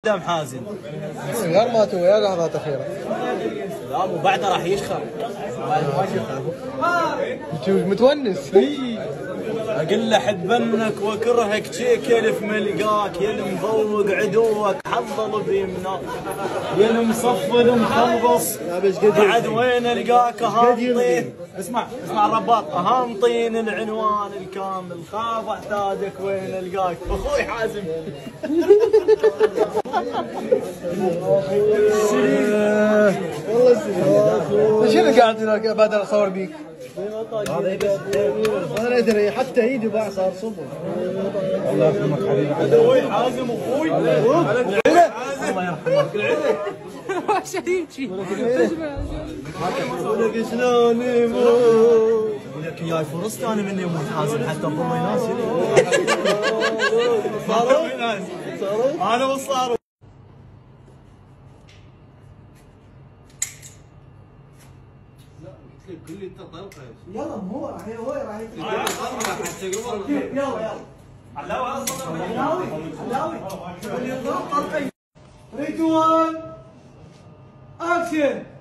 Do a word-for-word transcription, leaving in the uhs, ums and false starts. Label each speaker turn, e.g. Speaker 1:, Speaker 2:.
Speaker 1: دام حازم
Speaker 2: غير ما تو يا لحظات اخيره.
Speaker 1: لا وبعدها راح يشخر.
Speaker 2: انت متونس؟
Speaker 1: اقول له احبنك واكرهك شي كيف ملقاك يا المفوق عدوك حظل بيمناك يا المصفن مخلص بعد وين القاك اهانطين. اسمع اسمع الرباط اهانطين العنوان الكامل خاف احتاجك وين القاك اخوي حازم.
Speaker 2: والله سليم. شنو قاعد هناك بدل اصور بيك؟ انا ادري حتى ايدي باع صار صبر. الله يرحمك حبيبي.
Speaker 1: اخوي حازم اخوي الله يرحمك.
Speaker 3: واش يمشي
Speaker 1: ولك شلون يموت ولك ياي فرصت انا من يموت حازم حتى ضمي ناسي صاروا انا وصاروا.
Speaker 4: قول لي انت طلقه
Speaker 2: يلا هو راح هو راح
Speaker 4: يلا
Speaker 2: يلا
Speaker 1: علاوي
Speaker 2: علاوي علاوي اللي يضرب طلقه. ريتوان اكشن.